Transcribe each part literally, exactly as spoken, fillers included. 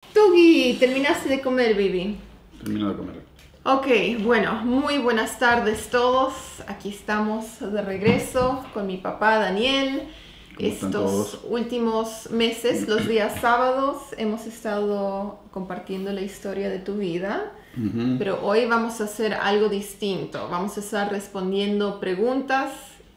Togi, ¿terminaste de comer, baby? Termino de comer. Ok, bueno, muy buenas tardes todos. Aquí estamos de regreso con mi papá Daniel. Estos últimos meses, los días sábados, hemos estado compartiendo la historia de tu vida. Uh-huh. Pero hoy vamos a hacer algo distinto. Vamos a estar respondiendo preguntas.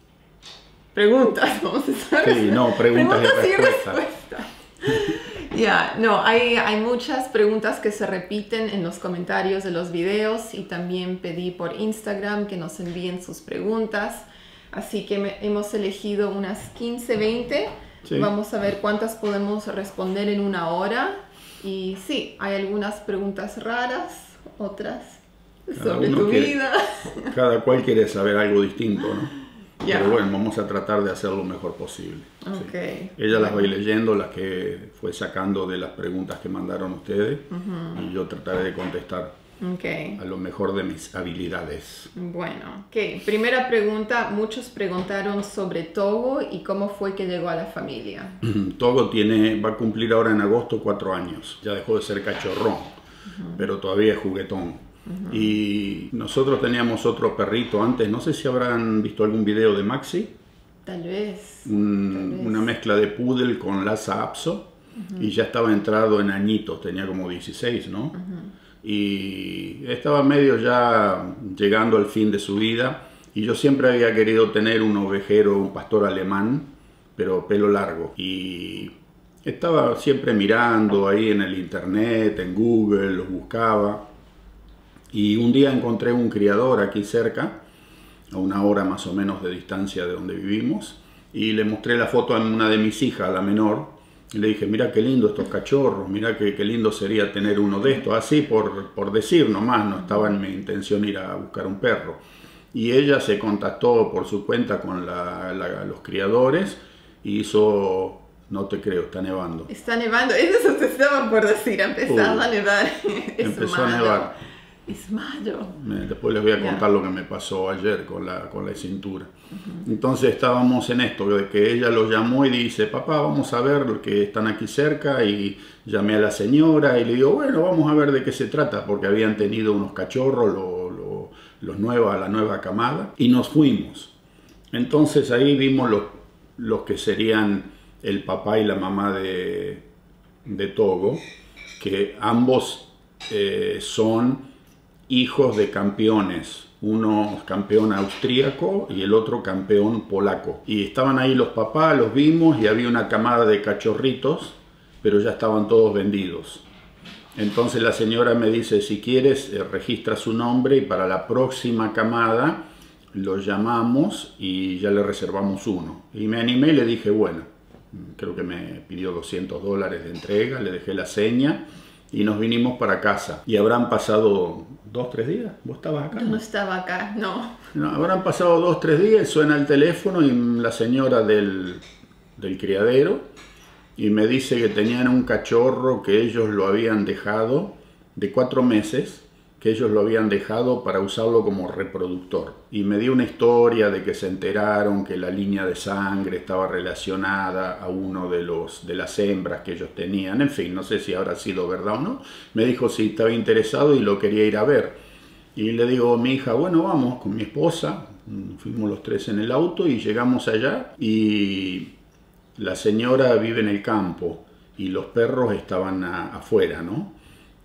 Preguntas, vamos a estar Sí, no, preguntas, preguntas y respuestas. respuestas. Ya, yeah, no, hay, hay muchas preguntas que se repiten en los comentarios de los videos y también pedí por Instagram que nos envíen sus preguntas. Así que me, hemos elegido unas quince, veinte. Sí. Vamos a ver cuántas podemos responder en una hora. Y sí, hay algunas preguntas raras, otras cada sobre tu quiere, vida. Cada cual quiere saber algo distinto, ¿no? Yeah. Pero bueno, vamos a tratar de hacerlo lo mejor posible. Okay. Sí. Ella las va a ir leyendo, las que fue sacando de las preguntas que mandaron ustedes. Uh-huh. Y yo trataré de contestar okay. a lo mejor de mis habilidades. Bueno, ok. Primera pregunta, muchos preguntaron sobre Togo y cómo fue que llegó a la familia. Togo tiene, va a cumplir ahora en agosto cuatro años. Ya dejó de ser cachorrón, uh-huh. pero todavía es juguetón. Uh-huh. Y nosotros teníamos otro perrito antes, no sé si habrán visto algún video de Maxi. Tal vez. Un, tal vez. Una mezcla de poodle con Lhasa Apso. Uh-huh. Y ya estaba entrado en añitos, tenía como dieciséis, ¿no? Uh-huh. Y estaba medio ya llegando al fin de su vida. Y yo siempre había querido tener un ovejero, un pastor alemán, pero pelo largo. Y estaba siempre mirando ahí en el internet, en Google, los buscaba. Y un día encontré un criador aquí cerca, a una hora más o menos de distancia de donde vivimos, y le mostré la foto a una de mis hijas, la menor, y le dije, mira qué lindo estos cachorros, mira qué, qué lindo sería tener uno de estos, así por, por decir nomás, no estaba en mi intención ir a buscar un perro. Y ella se contactó por su cuenta con la, la, los criadores y hizo... No te creo, está nevando. Está nevando, eso te estaba por decir, ha empezado uh, a nevar. Empezó malo. a nevar. Es mayo. Después les voy a contar yeah. lo que me pasó ayer con la, con la cintura. Uh-huh. Entonces estábamos en esto, de que ella lo llamó y dice, papá, vamos a ver que están aquí cerca, y llamé a la señora y le digo, bueno, vamos a ver de qué se trata, porque habían tenido unos cachorros, lo, lo, los nuevos, la nueva camada, y nos fuimos. Entonces ahí vimos los, los que serían el papá y la mamá de, de Togo, que ambos eh, son hijos de campeones, uno campeón austríaco y el otro campeón polaco. Y estaban ahí los papás, los vimos, y había una camada de cachorritos, pero ya estaban todos vendidos. Entonces la señora me dice, si quieres, eh, registra su nombre y para la próxima camada lo llamamos y ya le reservamos uno. Y me animé y le dije, bueno, creo que me pidió doscientos dólares de entrega, le dejé la seña. Y nos vinimos para casa. Y habrán pasado dos, tres días. ¿Vos estabas acá? Yo no estaba acá, no. no habrán pasado dos, tres días. Suena el teléfono y la señora del, del criadero. Y me dice que tenían un cachorro que ellos lo habían dejado de cuatro meses. Que ellos lo habían dejado para usarlo como reproductor. Y me dio una historia de que se enteraron que la línea de sangre estaba relacionada a uno de, los, de las hembras que ellos tenían. En fin, no sé si habrá sido verdad o no. Me dijo si estaba interesado y lo quería ir a ver. Y le digo a mi hija, bueno, vamos con mi esposa. Fuimos los tres en el auto y llegamos allá. Y la señora vive en el campo y los perros estaban a, afuera, ¿no?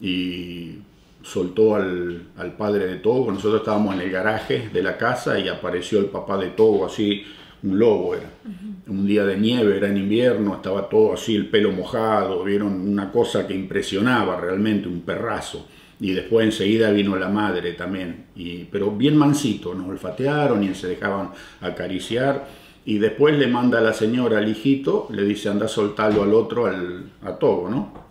Y... soltó al, al padre de Togo. Nosotros estábamos en el garaje de la casa y apareció el papá de Togo, así, un lobo era. Uh-huh. Un día de nieve, era en invierno, estaba todo así, el pelo mojado, vieron una cosa que impresionaba realmente, un perrazo. Y después enseguida vino la madre también, y, pero bien mansito, nos olfatearon y se dejaban acariciar. Y después le manda a la señora al hijito, le dice anda a soltarlo al otro, al, a Togo, ¿no?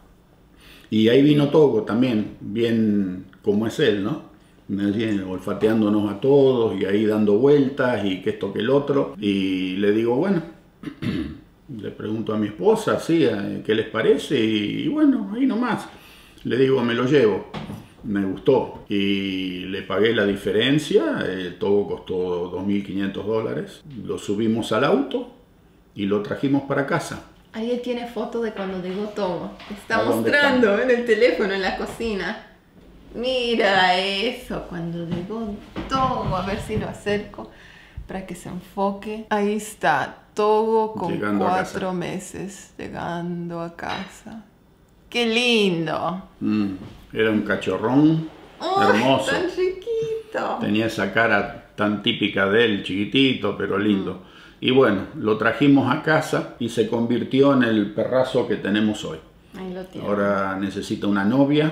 Y ahí vino Togo también, bien como es él, ¿no? Bien, olfateándonos a todos y ahí dando vueltas y que esto que el otro. Y le digo, bueno, le pregunto a mi esposa, sí, ¿qué les parece? Y bueno, ahí nomás. Le digo, me lo llevo. Me gustó y le pagué la diferencia. El Togo costó dos mil quinientos dólares. Lo subimos al auto y lo trajimos para casa. Ariel tiene foto de cuando llegó Togo. Está mostrando está? en el teléfono en la cocina. Mira eso, cuando llegó Togo. A ver si lo acerco para que se enfoque. Ahí está, Togo con llegando cuatro meses, llegando a casa. ¡Qué lindo! Mm, era un cachorrón oh, hermoso. Tan chiquito. Tenía esa cara tan típica de él, chiquitito, pero lindo. Mm. Y bueno, lo trajimos a casa y se convirtió en el perrazo que tenemos hoy. Ahí lo tiene. Ahora necesita una novia,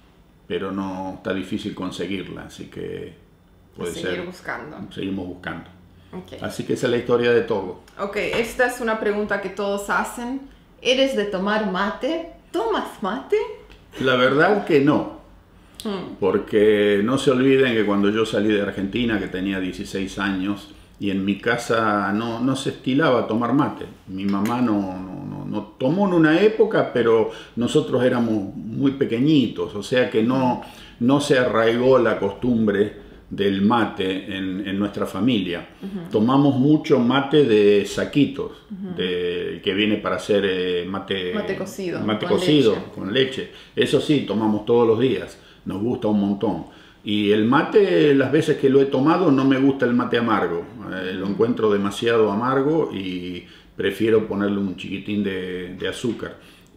pero no está difícil conseguirla, así que puede seguir ser. buscando. Seguimos buscando. Okay. Así que esa es la historia de Togo. Ok, esta es una pregunta que todos hacen. ¿Eres de tomar mate? ¿Tomas mate? La verdad que no. Hmm. Porque no se olviden que cuando yo salí de Argentina, que tenía dieciséis años, y en mi casa no, no se estilaba tomar mate. Mi mamá no, no, no, no tomó en una época, pero nosotros éramos muy pequeñitos, o sea que no, no se arraigó la costumbre del mate en, en nuestra familia. Uh-huh. Tomamos mucho mate de saquitos, uh-huh. de, que viene para hacer eh, mate, mate cocido, mate con, cocido leche. con leche. Eso sí, tomamos todos los días, nos gusta un montón. Y el mate, las veces que lo he tomado, no me gusta el mate amargo. Eh, lo encuentro demasiado amargo y prefiero ponerle un chiquitín de, de azúcar.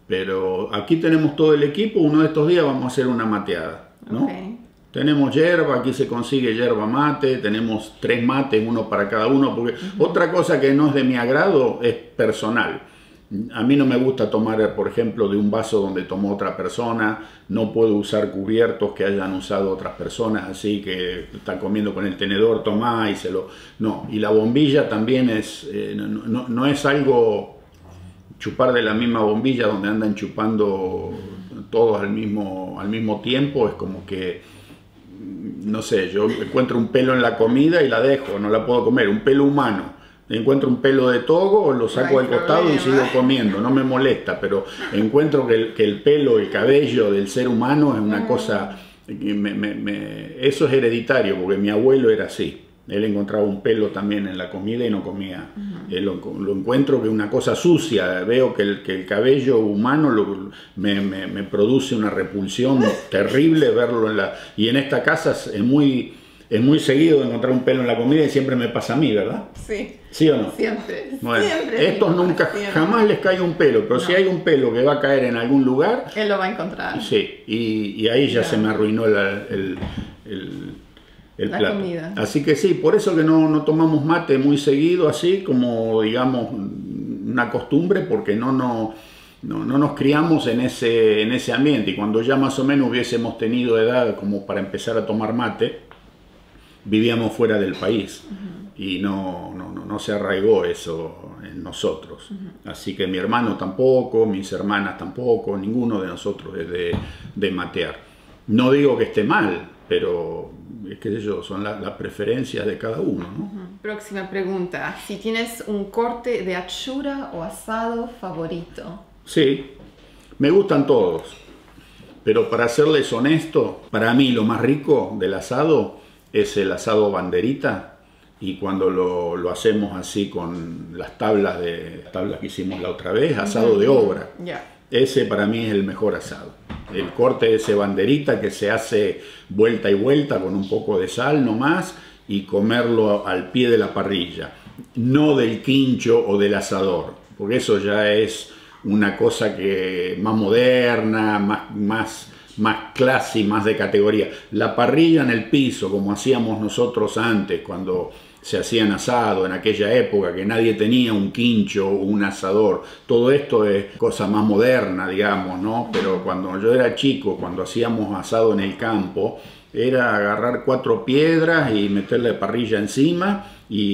Pero aquí tenemos todo el equipo, uno de estos días vamos a hacer una mateada, ¿no? Okay. Tenemos yerba, aquí se consigue yerba mate, tenemos tres mates, uno para cada uno, porque uh-huh. otra cosa que no es de mi agrado es personal. A mí no me gusta tomar, por ejemplo, de un vaso donde tomó otra persona, no puedo usar cubiertos que hayan usado otras personas, así que están comiendo con el tenedor, tomá y se lo... No, y la bombilla también es, eh, no, no, no es algo chupar de la misma bombilla donde andan chupando todos al mismo, al mismo tiempo, es como que, no sé, yo encuentro un pelo en la comida y la dejo, no la puedo comer, un pelo humano. Encuentro un pelo de togo, lo saco del costado y sigo comiendo, no me molesta, pero encuentro que el, que el pelo, el cabello del ser humano es una cosa, me, me, me, eso es hereditario, porque mi abuelo era así, él encontraba un pelo también en la comida y no comía, uh-huh. lo, lo encuentro que es una cosa sucia, veo que el, que el cabello humano lo, me, me, me produce una repulsión terrible verlo en la, y en esta casa es muy... Es muy seguido encontrar un pelo en la comida y siempre me pasa a mí, ¿verdad? Sí. ¿Sí o no? Siempre. Bueno, siempre estos nunca, siempre. jamás les cae un pelo, pero no. si hay un pelo que va a caer en algún lugar... Él lo va a encontrar. Sí, y, y ahí ya, ya se me arruinó la, el, el, el la plato. comida. Así que sí, por eso que no, no tomamos mate muy seguido, así como, digamos, una costumbre, porque no, no, no, no nos criamos en ese, en ese ambiente. Y cuando ya más o menos hubiésemos tenido edad como para empezar a tomar mate, vivíamos fuera del país uh-huh. y no, no, no, no se arraigó eso en nosotros. Uh-huh. Así que mi hermano tampoco, mis hermanas tampoco, ninguno de nosotros es de, de matear. No digo que esté mal, pero es que ellos son las la preferencias de cada uno, ¿no? Uh-huh. Próxima pregunta. Si tienes un corte de achura o asado favorito. Sí, me gustan todos, pero para serles honesto, para mí lo más rico del asado es el asado banderita, y cuando lo, lo hacemos así con las tablas de tablas que hicimos la otra vez, asado de obra. Yeah. Ese para mí es el mejor asado. El corte de ese banderita que se hace vuelta y vuelta con un poco de sal nomás y comerlo al pie de la parrilla, no del quincho o del asador, porque eso ya es una cosa que más moderna, más... más más clase, más de categoría. La parrilla en el piso, como hacíamos nosotros antes, cuando se hacían asado, en aquella época que nadie tenía un quincho o un asador. Todo esto es cosa más moderna, digamos, ¿no? Pero cuando yo era chico, cuando hacíamos asado en el campo, era agarrar cuatro piedras y meterle parrilla encima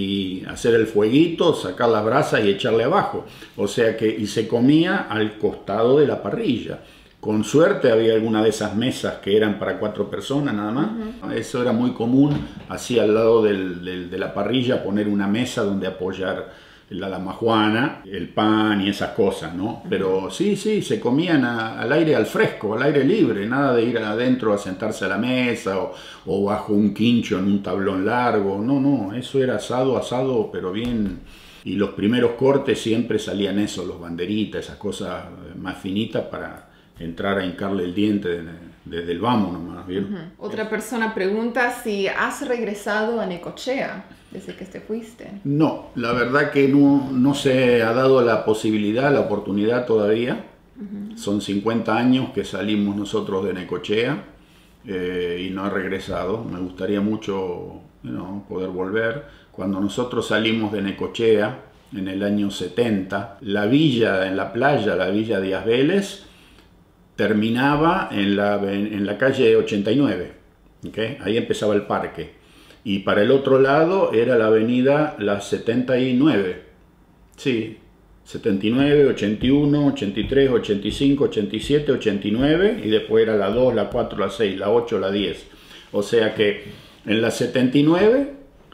y hacer el fueguito, sacar las brasas y echarle abajo. O sea que, y se comía al costado de la parrilla. Con suerte había alguna de esas mesas que eran para cuatro personas nada más. Uh-huh. Eso era muy común, así al lado del, del, de la parrilla, poner una mesa donde apoyar la damajuana, el pan y esas cosas, ¿no? Pero sí, sí, se comían a, al aire, al fresco, al aire libre, nada de ir adentro a sentarse a la mesa o, o bajo un quincho en un tablón largo. No, no, eso era asado, asado, pero bien... Y los primeros cortes siempre salían eso, los banderitas, esas cosas más finitas para entrar a hincarle el diente desde el vamos nomás, ¿bien? Uh-huh. Otra persona pregunta si has regresado a Necochea desde que te fuiste. No, la verdad que no, no se ha dado la posibilidad, la oportunidad todavía. Uh-huh. Son cincuenta años que salimos nosotros de Necochea eh, y no he regresado. Me gustaría mucho, ¿no?, poder volver. Cuando nosotros salimos de Necochea en el año setenta, la villa, en la playa, la villa Díaz Vélez, terminaba en la, en la calle ochenta y nueve, ¿okay? Ahí empezaba el parque. Y para el otro lado era la avenida la setenta y nueve, sí, setenta y nueve, ochenta y uno, ochenta y tres, ochenta y cinco, ochenta y siete, ochenta y nueve, y después era la dos, la cuatro, la seis, la ocho, la diez. O sea que en la setenta y nueve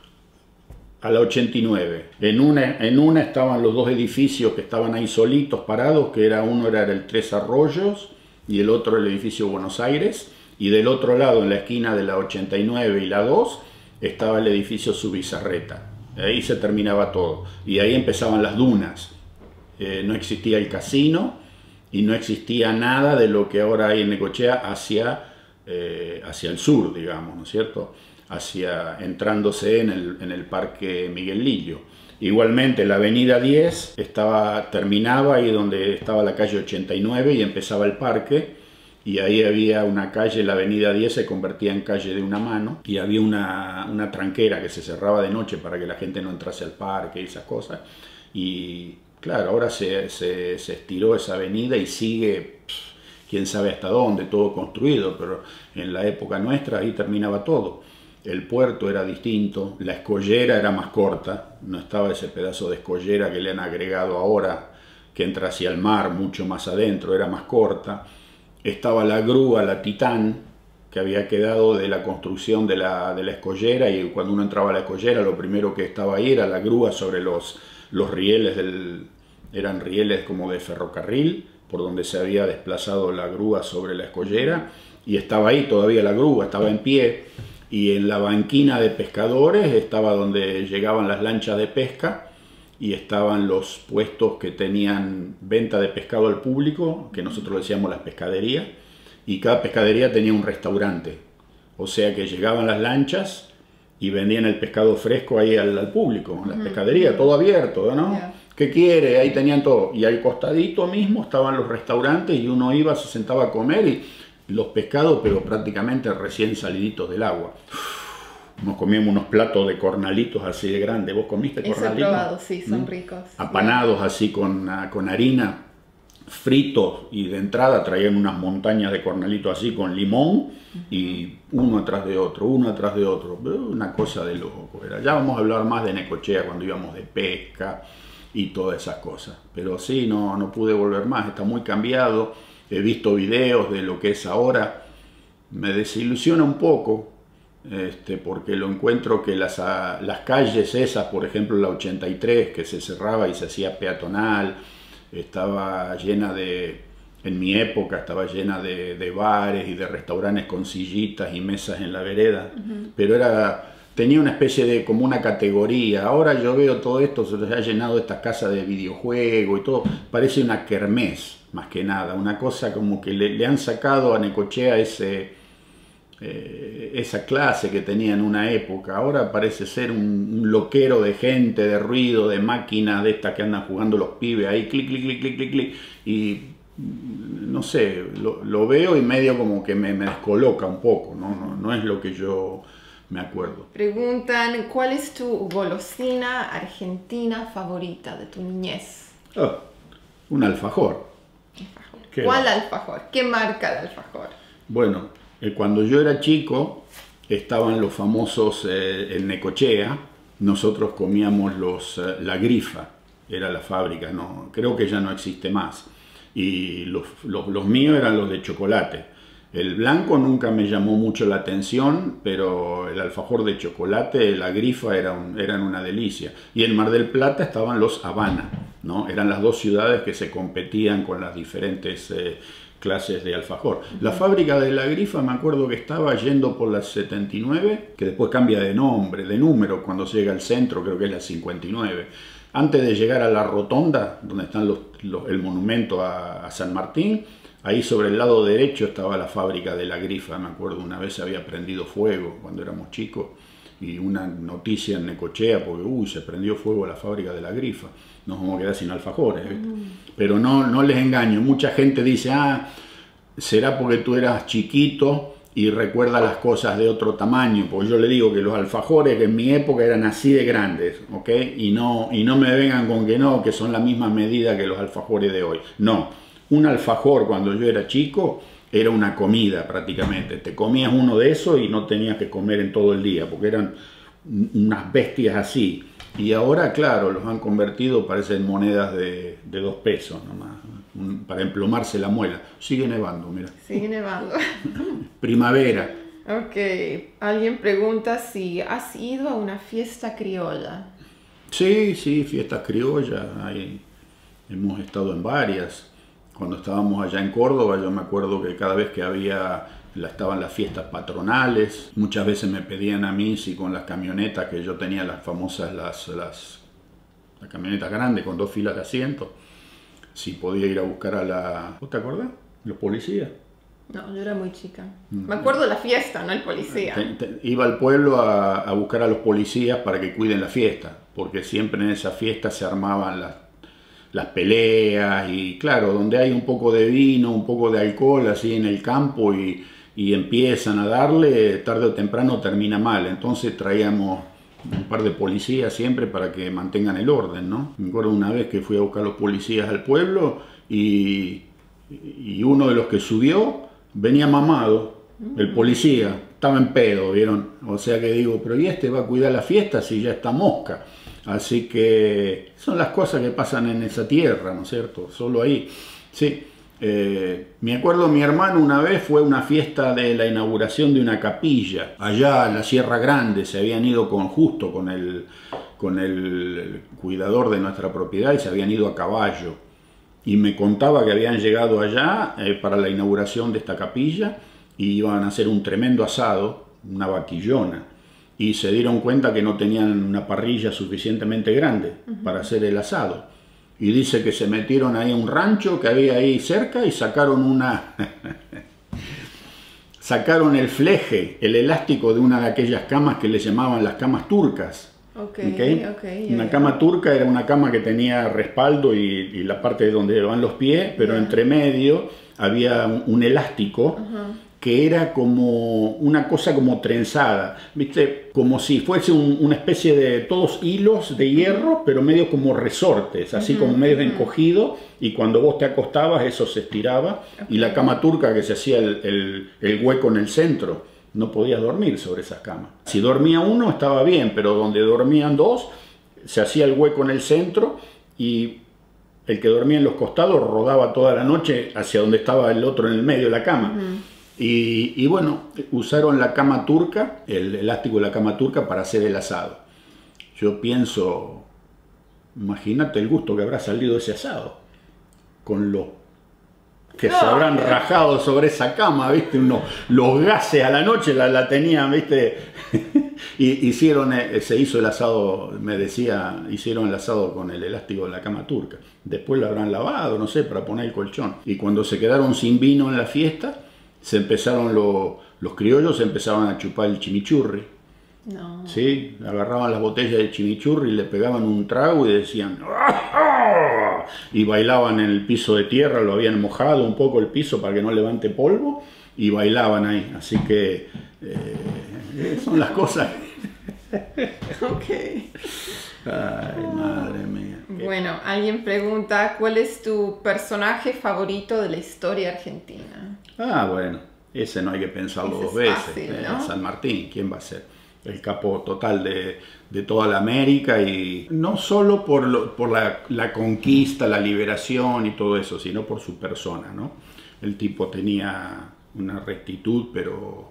a la ochenta y nueve. En una, en una estaban los dos edificios que estaban ahí solitos, parados, que era uno era el Tres Arroyos, y el otro el edificio Buenos Aires, y del otro lado, en la esquina de la ochenta y nueve y la dos, estaba el edificio Subizarreta. Ahí se terminaba todo, y ahí empezaban las dunas. Eh, no existía el casino, y no existía nada de lo que ahora hay en Necochea hacia, eh, hacia el sur, digamos, ¿no es cierto? Hacia, entrándose en el, en el Parque Miguel Lillo. Igualmente la avenida diez estaba, terminaba ahí donde estaba la calle ochenta y nueve y empezaba el parque, y ahí había una calle, la avenida diez se convertía en calle de una mano, y había una, una tranquera que se cerraba de noche para que la gente no entrase al parque y esas cosas. Y claro, ahora se, se, se estiró esa avenida y sigue, pff, quién sabe hasta dónde, todo construido, pero en la época nuestra ahí terminaba todo. El puerto era distinto, la escollera era más corta, no estaba ese pedazo de escollera que le han agregado ahora, que entra hacia el mar, mucho más adentro, era más corta. Estaba la grúa, la Titán, que había quedado de la construcción de la, de la escollera, y cuando uno entraba a la escollera lo primero que estaba ahí era la grúa sobre los, los rieles, del, eran rieles como de ferrocarril, por donde se había desplazado la grúa sobre la escollera, y estaba ahí todavía la grúa, estaba en pie. Y en la banquina de pescadores estaba donde llegaban las lanchas de pesca, y estaban los puestos que tenían venta de pescado al público, que nosotros decíamos las pescaderías, y cada pescadería tenía un restaurante. O sea que llegaban las lanchas y vendían el pescado fresco ahí al, al público, en las uh-huh. pescaderías, todo abierto, ¿no? Yeah. ¿Qué quiere? Ahí tenían todo. Y al costadito mismo estaban los restaurantes, y uno iba, se sentaba a comer, y los pescados, pero prácticamente recién saliditos del agua. Nos comíamos unos platos de cornalitos así de grandes. ¿Vos comiste cornalitos? He probado, sí, son ¿Mm? ricos. Apanados yeah. así con, con harina, fritos, y de entrada traían unas montañas de cornalitos así con limón, uh-huh. y uno atrás de otro, uno atrás de otro. Una cosa de loco era. Ya vamos a hablar más de Necochea cuando íbamos de pesca y todas esas cosas. Pero sí, no, no pude volver más, está muy cambiado. He visto videos de lo que es ahora, me desilusiona un poco, este, porque lo encuentro que las, las calles esas, por ejemplo la ochenta y tres, que se cerraba y se hacía peatonal, estaba llena de, en mi época estaba llena de, de bares y de restaurantes con sillitas y mesas en la vereda, uh-huh. pero era, tenía una especie de, como una categoría. Ahora yo veo todo esto, se ha llenado estas casas de videojuegos y todo, parece una kermés. Más que nada, una cosa como que le, le han sacado a Necochea ese, eh, esa clase que tenía en una época. Ahora parece ser un, un loquero de gente, de ruido, de máquinas de estas que andan jugando los pibes ahí, clic, clic, clic, clic, clic, clic. Y no sé, lo, lo veo y medio como que me, me descoloca un poco, ¿no? No, no es lo que yo me acuerdo. Preguntan, ¿cuál es tu golosina argentina favorita de tu niñez? Oh, un alfajor. ¿Cuál alfajor? ¿Qué marca de alfajor? Bueno, eh, cuando yo era chico estaban los famosos eh, en Necochea. Nosotros comíamos los, eh, la Grifa, era la fábrica, no, creo que ya no existe más. Y los, los, los míos eran los de chocolate. El blanco nunca me llamó mucho la atención, pero el alfajor de chocolate, la Grifa, era un, eran una delicia. Y en Mar del Plata estaban los Habana, ¿no? Eran las dos ciudades que se competían con las diferentes eh, clases de alfajor. La fábrica de la Grifa, me acuerdo que estaba yendo por la setenta y nueve, que después cambia de nombre, de número, cuando llega al centro, creo que es la cincuenta y nueve. antes de llegar a la rotonda, donde está los, los, el monumento a, a San Martín, ahí sobre el lado derecho estaba la fábrica de La Grifa. Me acuerdo una vez se había prendido fuego cuando éramos chicos, y una noticia en Necochea, porque uy, se prendió fuego la fábrica de La Grifa. Nos vamos a quedar sin alfajores, ¿viste? Mm. Pero no, no les engaño, mucha gente dice, ah, será porque tú eras chiquito y recuerda las cosas de otro tamaño, porque yo le digo que los alfajores que en mi época eran así de grandes, ¿ok? Y no, y no me vengan con que no, que son la misma medida que los alfajores de hoy. No, un alfajor cuando yo era chico era una comida prácticamente. Te comías uno de esos y no tenías que comer en todo el día, porque eran unas bestias así. Y ahora, claro, los han convertido, parecen monedas de, de dos pesos nomás, para emplomarse la muela. Sigue nevando, mira. Sigue nevando. Primavera. Ok. Alguien pregunta si has ido a una fiesta criolla. Sí, sí, fiestas criollas. Hay, hemos estado en varias. Cuando estábamos allá en Córdoba, yo me acuerdo que cada vez que había, estaban las fiestas patronales, muchas veces me pedían a mí si con las camionetas, que yo tenía las famosas, las, las, las camionetas grandes con dos filas de asientos, si podía ir a buscar a la... ¿Vos te acordás? Los policías. No, yo era muy chica. Me acuerdo de la fiesta, no el policía. Te, te, iba al pueblo a, a buscar a los policías para que cuiden la fiesta, porque siempre en esa fiesta se armaban las las peleas, y claro, donde hay un poco de vino, un poco de alcohol así en el campo y, y empiezan a darle, tarde o temprano termina mal. Entonces traíamos un par de policías siempre para que mantengan el orden, ¿no? Me acuerdo una vez que fui a buscar a los policías al pueblo y, y uno de los que subió venía mamado, el policía, estaba en pedo, ¿vieron? O sea que digo, pero ¿y este va a cuidar la fiesta si ya está mosca? Así que son las cosas que pasan en esa tierra, ¿no es cierto? Solo ahí. Sí. Eh, me acuerdo, mi hermano una vez fue a una fiesta de la inauguración de una capilla. Allá en la Sierra Grande se habían ido con justo con el, con el cuidador de nuestra propiedad y se habían ido a caballo. Y me contaba que habían llegado allá eh, para la inauguración de esta capilla y iban a hacer un tremendo asado, una vaquillona. Y se dieron cuenta que no tenían una parrilla suficientemente grande uh-huh. para hacer el asado. Y dice que se metieron ahí a un rancho que había ahí cerca y sacaron una... sacaron el fleje, el elástico de una de aquellas camas que le llamaban las camas turcas. Okay, ¿Okay? Okay, una yeah, cama yeah. turca era una cama que tenía respaldo y, y la parte de donde van los pies, pero yeah. entre medio había un, un elástico uh-huh. que era como una cosa como trenzada, ¿viste? Como si fuese un, una especie de todos hilos de hierro, pero medio como resortes, así uh-huh, como medio uh-huh. encogido, y cuando vos te acostabas eso se estiraba, okay. y la cama turca que se hacía el, el, el hueco en el centro, no podías dormir sobre esas camas. Si dormía uno estaba bien, pero donde dormían dos, se hacía el hueco en el centro, y el que dormía en los costados rodaba toda la noche hacia donde estaba el otro en el medio de la cama. Uh-huh. Y, y bueno, usaron la cama turca, el elástico de la cama turca para hacer el asado. Yo pienso, imagínate el gusto que habrá salido ese asado, con los que no, se habrán no. rajado sobre esa cama, ¿viste? Unos, los gases a la noche la, la tenían, ¿viste? y hicieron, se hizo el asado, me decía, hicieron el asado con el elástico de la cama turca. Después lo habrán lavado, no sé, para poner el colchón. Y cuando se quedaron sin vino en la fiesta, se empezaron los, los criollos se empezaron a chupar el chimichurri. No. Sí, agarraban las botellas de chimichurri, le pegaban un trago y decían ¡ah! Y bailaban en el piso de tierra, lo habían mojado un poco el piso para que no levante polvo y bailaban ahí. Así que eh, son las cosas. Ok. Ay, madre mía. Bueno, alguien pregunta, ¿cuál es tu personaje favorito de la historia argentina? Ah, bueno, ese no hay que pensarlo ese dos veces. Fácil, eh, ¿no? San Martín, ¿quién va a ser? El capo total de, de toda la América, y no solo por, lo, por la, la conquista, la liberación y todo eso, sino por su persona, ¿no? El tipo tenía una rectitud, pero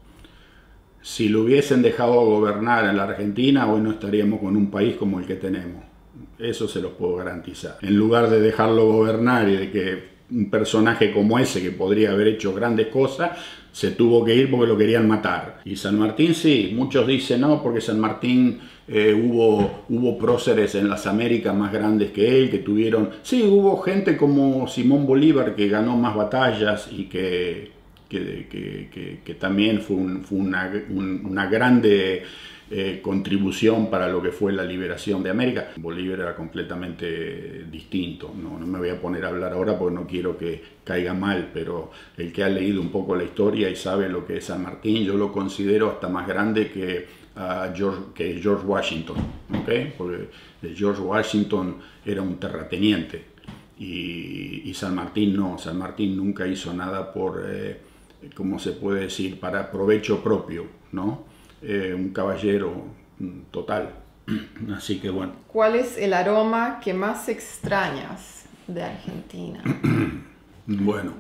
si lo hubiesen dejado gobernar en la Argentina, hoy no estaríamos con un país como el que tenemos. Eso se los puedo garantizar. En lugar de dejarlo gobernar y de que un personaje como ese, que podría haber hecho grandes cosas, se tuvo que ir porque lo querían matar. Y San Martín sí, muchos dicen no, porque San Martín eh, hubo, hubo próceres en las Américas más grandes que él, que tuvieron... Sí, hubo gente como Simón Bolívar que ganó más batallas y que, que, que, que, que también fue, un, fue una, un, una grande... Eh, contribución para lo que fue la liberación de América. Bolívar era completamente distinto, no, no me voy a poner a hablar ahora porque no quiero que caiga mal, pero el que ha leído un poco la historia y sabe lo que es San Martín, yo lo considero hasta más grande que, uh, George, que George Washington, ¿okay? Porque George Washington era un terrateniente y, y San Martín no, San Martín nunca hizo nada por, eh, ¿cómo se puede decir?, para provecho propio, ¿no? Eh, un caballero total. Así que bueno. ¿Cuál es el aroma que más extrañas de Argentina? Bueno,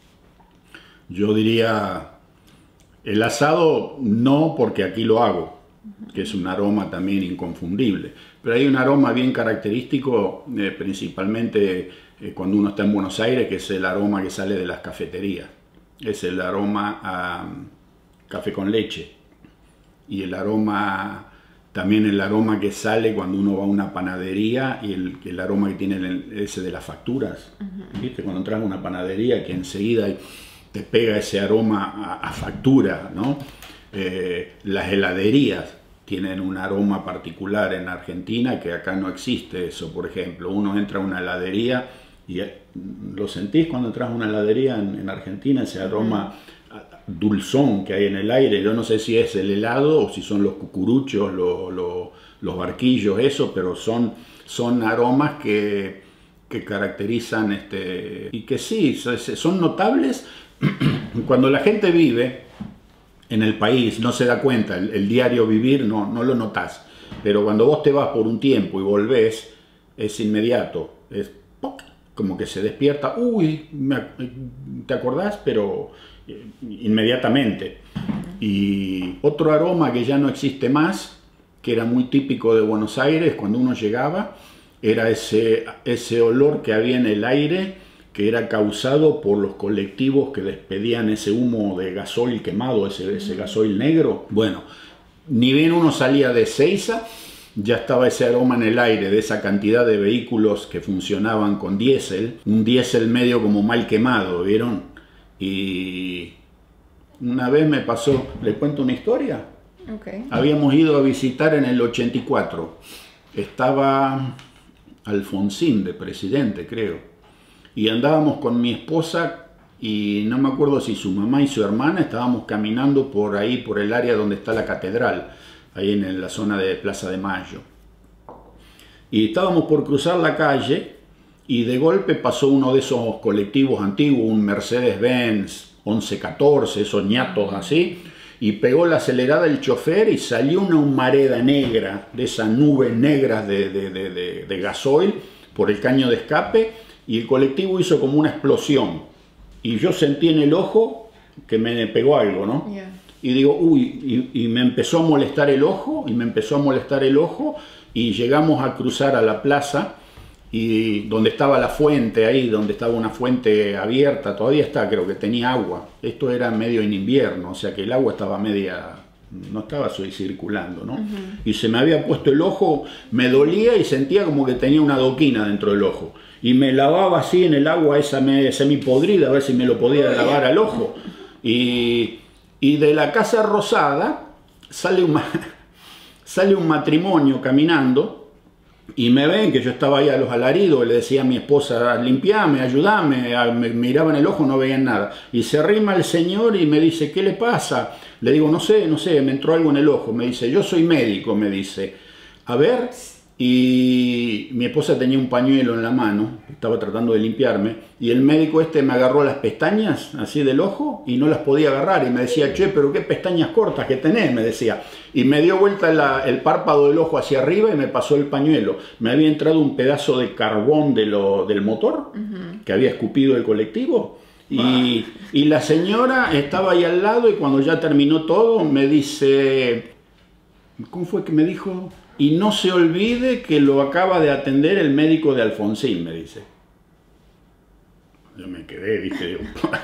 yo diría el asado no, porque aquí lo hago, que es un aroma también inconfundible, pero hay un aroma bien característico, eh, principalmente eh, cuando uno está en Buenos Aires, que es el aroma que sale de las cafeterías, es el aroma a café con leche. Y el aroma, también el aroma que sale cuando uno va a una panadería y el, el aroma que tiene el, ese de las facturas. Uh-huh. ¿Viste? Cuando entras a una panadería que enseguida te pega ese aroma a, a factura, ¿no? Eh, las heladerías tienen un aroma particular en Argentina que acá no existe eso, por ejemplo. Uno entra a una heladería y lo sentís cuando entras a una heladería en, en Argentina, ese aroma... Uh-huh. Dulzón que hay en el aire. Yo no sé si es el helado o si son los cucuruchos, los, los, los barquillos, eso, pero son, son aromas que, que caracterizan este, y que sí, son notables cuando la gente vive en el país, no se da cuenta, el, el diario vivir no, no lo notás, pero cuando vos te vas por un tiempo y volvés, es inmediato, es ¡poc! Como que se despierta, uy, me, ¿te acordás? Pero inmediatamente. Y otro aroma que ya no existe más, que era muy típico de Buenos Aires cuando uno llegaba, era ese, ese olor que había en el aire, que era causado por los colectivos que despedían ese humo de gasoil quemado, ese, ese gasoil negro. Bueno, ni bien uno salía de Ezeiza, ya estaba ese aroma en el aire de esa cantidad de vehículos que funcionaban con diésel, un diésel medio como mal quemado, ¿vieron? Y una vez me pasó, ¿le cuento una historia? Okay. Habíamos ido a visitar en el ochenta y cuatro, estaba Alfonsín de presidente, creo, y andábamos con mi esposa y no me acuerdo si su mamá y su hermana, estábamos caminando por ahí, por el área donde está la catedral, ahí en la zona de Plaza de Mayo. Y estábamos por cruzar la calle y de golpe pasó uno de esos colectivos antiguos, un Mercedes-Benz once catorce, esos ñatos así, y pegó la acelerada el chofer y salió una humareda negra, de esas nubes negras de, de, de, de, de gasoil por el caño de escape, y el colectivo hizo como una explosión. Y yo sentí en el ojo que me pegó algo, ¿no? Yeah. Y digo, uy, y, y me empezó a molestar el ojo, y me empezó a molestar el ojo, y llegamos a cruzar a la plaza, y donde estaba la fuente, ahí donde estaba una fuente abierta, todavía está, creo que tenía agua. Esto era medio en invierno, o sea que el agua estaba media, no estaba circulando, ¿no? Uh-huh. Y se me había puesto el ojo, me dolía y sentía como que tenía una adoquina dentro del ojo. Y me lavaba así en el agua esa semipodrida, a ver si me lo podía lavar al ojo. Y, y de la Casa Rosada sale un, sale un matrimonio caminando. Y me ven que yo estaba ahí a los alaridos, le decía a mi esposa, limpiame, ayúdame, me miraba en el ojo, no veían nada. Y se arrima el señor y me dice, ¿qué le pasa? Le digo, no sé, no sé, me entró algo en el ojo. Me dice, yo soy médico, me dice. A ver, y mi esposa tenía un pañuelo en la mano, estaba tratando de limpiarme, y el médico este me agarró las pestañas así del ojo y no las podía agarrar, y me decía, che, pero qué pestañas cortas que tenés, me decía, y me dio vuelta la, el párpado del ojo hacia arriba y me pasó el pañuelo. Me había entrado un pedazo de carbón de lo, del motor, uh-huh, que había escupido el colectivo, y, uh. y la señora estaba ahí al lado, y cuando ya terminó todo me dice, ¿cómo fue que me dijo? Y no se olvide que lo acaba de atender el médico de Alfonsín, me dice. yo me quedé, dije,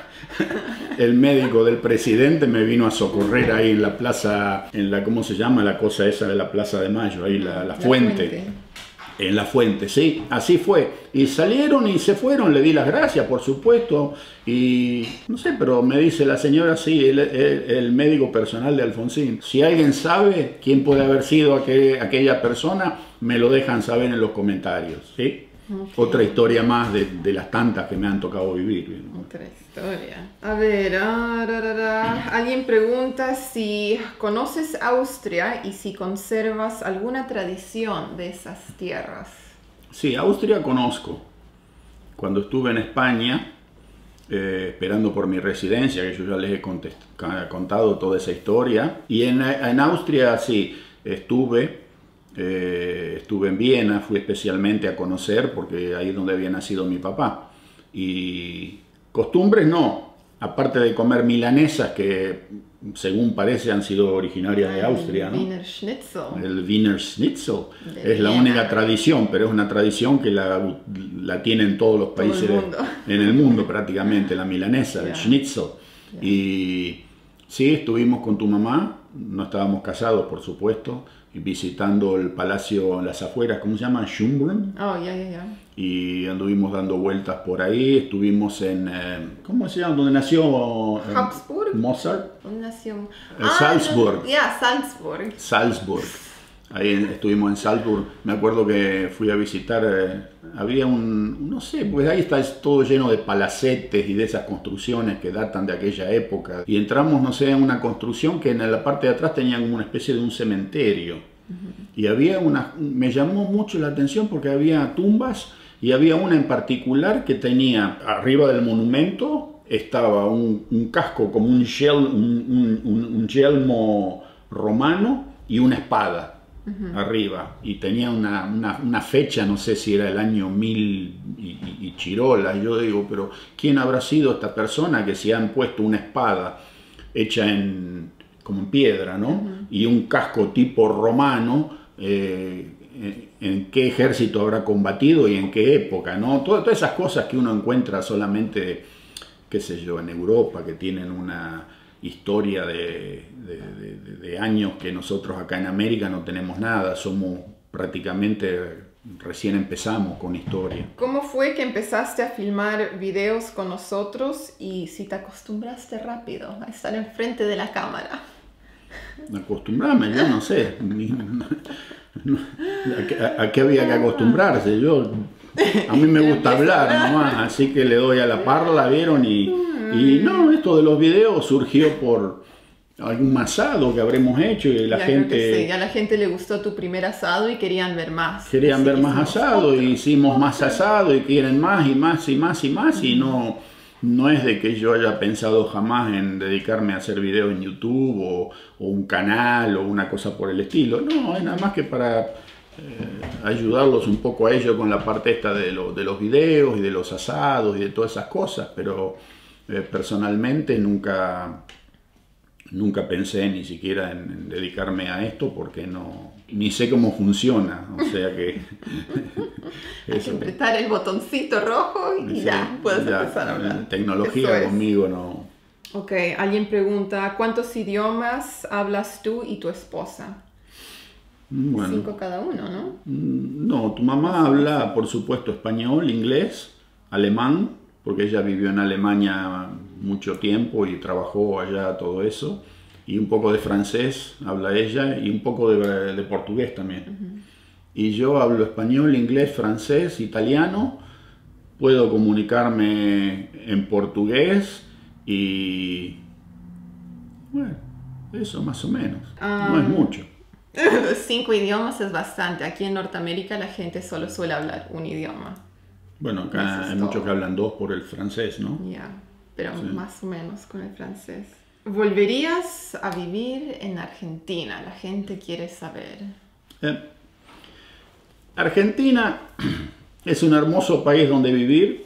el médico del presidente me vino a socorrer ahí en la plaza, en la, ¿cómo se llama la cosa esa de la Plaza de Mayo? Ahí la, la, la fuente. fuente. En la fuente, sí, así fue. Y salieron y se fueron, le di las gracias, por supuesto. Y no sé, pero me dice la señora, sí, el, el, el médico personal de Alfonsín. Si alguien sabe quién puede haber sido aquel, aquella persona, me lo dejan saber en los comentarios, ¿sí? Okay. Otra historia más de, de las tantas que me han tocado vivir, ¿no? Otra historia. A ver, ah, ra, ra, ra. Alguien pregunta si conoces Austria y si conservas alguna tradición de esas tierras. Sí, Austria conozco. Cuando estuve en España, eh, esperando por mi residencia, que yo ya les he contado toda esa historia, y en, en Austria sí, estuve... Eh, estuve en Viena, fui especialmente a conocer porque ahí es donde había nacido mi papá. Y costumbres no, aparte de comer milanesas que según parece han sido originarias de Austria, ¿no? Wiener Schnitzel. El Wiener Schnitzel de es la Viena. única tradición, pero es una tradición que la, la tienen todos los países Todo el mundo. en el mundo prácticamente, la milanesa, Yeah. el Schnitzel. Yeah. Y sí, estuvimos con tu mamá, no estábamos casados por supuesto, visitando el palacio en las afueras, ¿cómo se llama? Schönbrunn. Oh, ya, ya, ya. Y anduvimos dando vueltas por ahí, estuvimos en, eh, ¿cómo se llama? ¿Dónde nació eh, Habsburg. Mozart? ¿Dónde nació? En ah, Salzburg. Ya, yeah, Salzburg. Salzburg. Ahí estuvimos en Salzburg. Me acuerdo que fui a visitar, eh, había un, no sé, pues ahí está todo lleno de palacetes y de esas construcciones que datan de aquella época. Y entramos, no sé, en una construcción que en la parte de atrás tenía como una especie de un cementerio. Uh-huh. Y había una, me llamó mucho la atención porque había tumbas y había una en particular que tenía, arriba del monumento, estaba un, un casco como un, yel, un, un, un yelmo romano y una espada. Uh-huh. Arriba, y tenía una, una, una fecha, no sé si era el año mil y, y, y chirola. Yo digo, pero ¿quién habrá sido esta persona que se han puesto una espada hecha en, como en piedra, ¿no? Uh-huh. Y un casco tipo romano? Eh, en, en qué ejército habrá combatido y en qué época, ¿no? Todas, todas esas cosas que uno encuentra solamente, qué sé yo, en Europa, que tienen una historia de, de, de, de años que nosotros acá en América no tenemos nada, somos prácticamente, recién empezamos con historia. ¿Cómo fue que empezaste a filmar videos con nosotros y si te acostumbraste rápido a estar enfrente de la cámara? Acostumbrarme, yo no sé. ¿A, a qué había que acostumbrarse? Yo, a mí me gusta hablar nomás, así que le doy a la parla, ¿vieron? Y, y no, esto de los videos surgió por algún asado que habremos hecho y la ya gente... Creo que sí. A la gente le gustó tu primer asado y querían ver más. Querían ver más asado y hicimos más asado y quieren más y más y más y más y no, no es de que yo haya pensado jamás en dedicarme a hacer videos en YouTube o, o un canal o una cosa por el estilo. No, es nada más que para... Eh, ayudarlos un poco a ellos con la parte esta de, lo, de los videos y de los asados y de todas esas cosas, pero eh, personalmente nunca, nunca pensé ni siquiera en, en dedicarme a esto porque no, ni sé cómo funciona, o sea que... Hay que apretar el botoncito rojo y sí, ya puedes ya, empezar a hablar. Tecnología conmigo no... Ok, alguien pregunta, ¿cuántos idiomas hablas tú y tu esposa? Bueno, cinco cada uno, ¿no? No, tu mamá habla, por supuesto, español, inglés, alemán, porque ella vivió en Alemania mucho tiempo y trabajó allá todo eso, y un poco de francés habla ella, y un poco de, de portugués también. Uh-huh. Y yo hablo español, inglés, francés, italiano, puedo comunicarme en portugués y... bueno, eso más o menos, um... no es mucho. Cinco idiomas es bastante. Aquí en Norteamérica la gente solo suele hablar un idioma. Bueno, acá hay muchos que hablan dos por el francés, ¿no? Ya, yeah, pero sí. Más o menos con el francés. ¿Volverías a vivir en Argentina? La gente quiere saber. Eh, Argentina es un hermoso país donde vivir.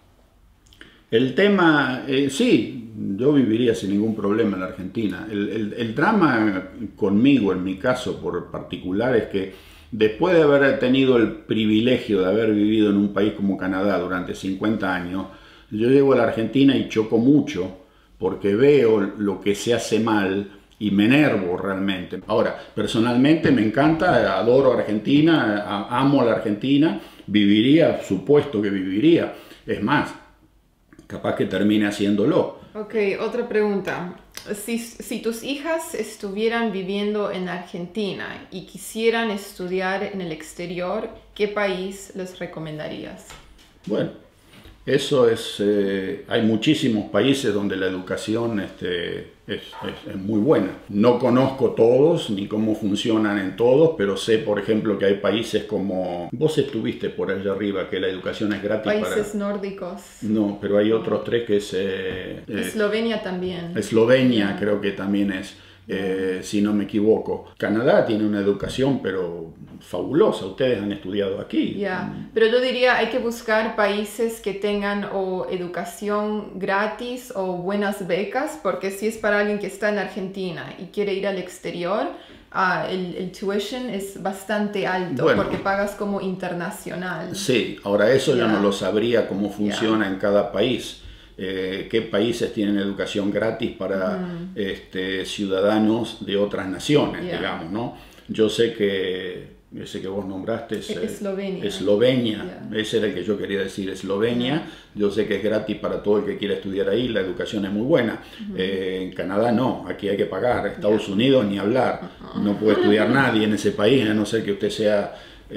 El tema, eh, sí, yo viviría sin ningún problema en la Argentina. El, el, el drama conmigo, en mi caso por particular, es que después de haber tenido el privilegio de haber vivido en un país como Canadá durante cincuenta años, Yo llego a la Argentina y choco mucho porque veo lo que se hace mal y me enervo realmente. Ahora, personalmente me encanta, adoro Argentina, amo a la Argentina, viviría, supuesto que viviría. Es más, capaz que termine haciéndolo. Ok, otra pregunta. Si, si tus hijas estuvieran viviendo en Argentina y quisieran estudiar en el exterior, ¿qué país les recomendarías? Bueno, eso es... Eh, hay muchísimos países donde la educación este, es, es, es muy buena. No conozco todos ni cómo funcionan en todos, pero sé, por ejemplo, que hay países como... Vos estuviste por allá arriba, que la educación es gratis. Países para... nórdicos. No, pero hay otros tres que es... Eh, Eslovenia también. Eslovenia creo que también es... Eh, si no me equivoco. Canadá tiene una educación pero fabulosa, ustedes han estudiado aquí. Ya, yeah. Pero yo diría hay que buscar países que tengan o educación gratis o buenas becas, porque si es para alguien que está en Argentina y quiere ir al exterior, ah, el, el tuition es bastante alto, bueno, porque pagas como internacional. Sí, ahora eso yeah. yo no lo sabría cómo funciona yeah. en cada país. Eh, qué países tienen educación gratis para mm. este, ciudadanos de otras naciones, yeah. digamos, ¿no? Yo sé que, ese que vos nombraste es Eslovenia, Eslovenia. Yeah. Ese era el que yo quería decir, Eslovenia. Yeah. Yo sé que es gratis para todo el que quiera estudiar ahí, la educación es muy buena. Mm. Eh, en Canadá no, aquí hay que pagar, Estados yeah. Unidos ni hablar, uh -huh. no puede estudiar nadie en ese país, a no ser que usted sea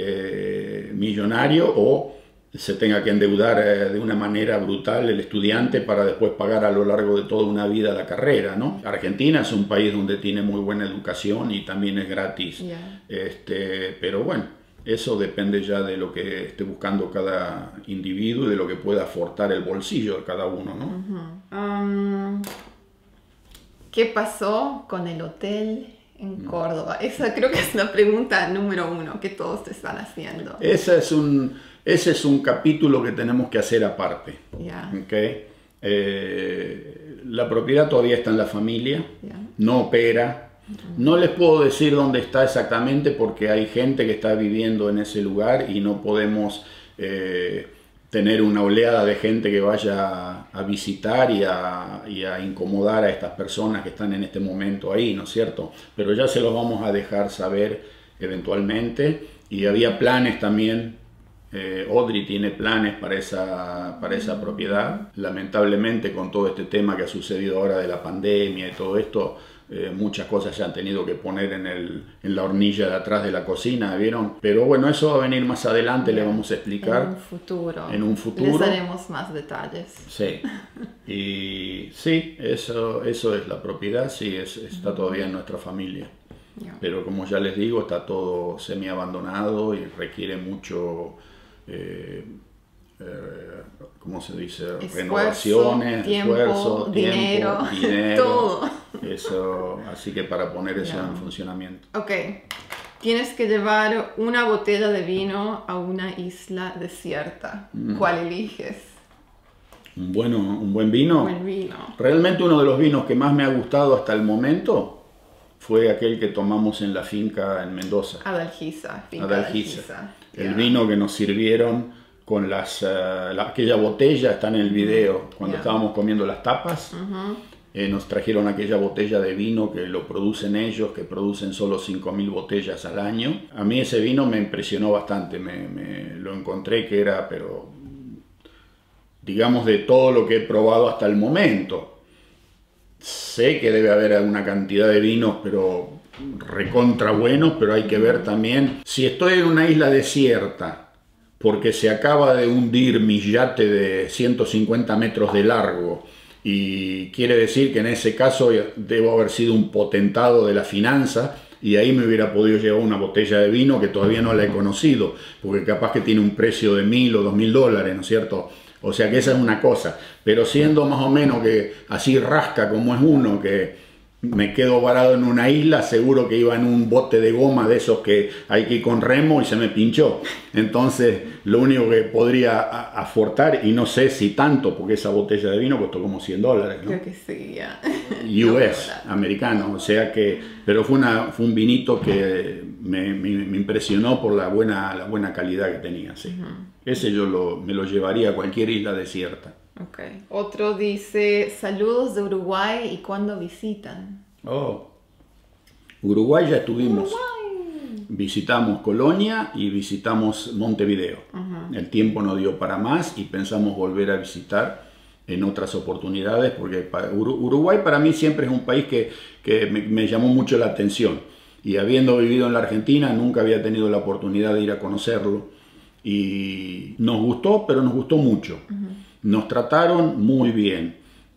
eh, millonario o se tenga que endeudar eh, de una manera brutal el estudiante para después pagar a lo largo de toda una vida la carrera, ¿no? Argentina es un país donde tiene muy buena educación y también es gratis, yeah. este, pero bueno, eso depende ya de lo que esté buscando cada individuo y de lo que pueda aportar el bolsillo de cada uno, ¿no? Uh-huh. um, ¿Qué pasó con el hotel en Córdoba? Esa creo que es la pregunta número uno que todos te están haciendo. Esa es un... Ese es un capítulo que tenemos que hacer aparte. Yeah. ¿Okay? Eh, la propiedad todavía está en la familia, yeah. no opera. Uh-huh. No les puedo decir dónde está exactamente porque hay gente que está viviendo en ese lugar y no podemos eh, tener una oleada de gente que vaya a visitar y a, y a incomodar a estas personas que están en este momento ahí, ¿no es cierto? Pero ya se los vamos a dejar saber eventualmente y había planes también. Eh, Audrey tiene planes para esa, para esa propiedad. Lamentablemente con todo este tema que ha sucedido ahora de la pandemia y todo esto, eh, muchas cosas se han tenido que poner en, el, en la hornilla de atrás de la cocina, ¿vieron? Pero bueno, eso va a venir más adelante, le vamos a explicar. En un futuro. En un futuro. Les daremos más detalles. Sí. Y sí, eso, eso es la propiedad, sí, es, está todavía en nuestra familia. Yeah. Pero como ya les digo, está todo semi abandonado y requiere mucho... Eh, eh, ¿cómo se dice? Esfuerzo, renovaciones, tiempo, esfuerzo, dinero, tiempo, dinero, todo. Eso, así que para poner eso yeah. en funcionamiento. Ok, tienes que llevar una botella de vino a una isla desierta. Mm. ¿Cuál eliges? Un, bueno, un buen vino. Buen vino. Realmente uno de los vinos que más me ha gustado hasta el momento fue aquel que tomamos en la finca en Mendoza. Adalgisa. Finca Adalgisa. Adalgisa. El Yeah. vino que nos sirvieron con las, uh, la, aquella botella, está en el video, cuando yeah. estábamos comiendo las tapas, uh-huh. eh, nos trajeron aquella botella de vino que lo producen ellos, que producen solo cinco mil botellas al año. A mí ese vino me impresionó bastante, me, me lo encontré que era, pero digamos de todo lo que he probado hasta el momento. Sé que debe haber alguna cantidad de vinos, pero recontra buenos, pero hay que ver también si estoy en una isla desierta porque se acaba de hundir mi yate de ciento cincuenta metros de largo y quiere decir que en ese caso debo haber sido un potentado de la finanza y ahí me hubiera podido llevar una botella de vino que todavía no la he conocido porque capaz que tiene un precio de mil o dos mil dólares, ¿no es cierto? O sea que esa es una cosa, pero siendo más o menos que así rasca como es uno, que me quedo varado en una isla, seguro que iba en un bote de goma de esos que hay que ir con remo y se me pinchó. Entonces lo único que podría aportar, y no sé si tanto, porque esa botella de vino costó como cien dólares, ¿no? Creo que sí, ya. U S, no, americano, o sea que, pero fue, una, fue un vinito que me, me, me impresionó por la buena, la buena calidad que tenía, sí. Uh-huh. Ese yo lo, me lo llevaría a cualquier isla desierta. Okay. Otro dice, saludos de Uruguay y cuándo visitan. Oh, Uruguay ya estuvimos. Uruguay. Visitamos Colonia y visitamos Montevideo. Uh-huh. El tiempo no dio para más y pensamos volver a visitar en otras oportunidades, porque Uruguay para mí siempre es un país que, que me, me llamó mucho la atención. Y habiendo vivido en la Argentina, nunca había tenido la oportunidad de ir a conocerlo. Y nos gustó, pero nos gustó mucho. Uh-huh. Nos trataron muy bien.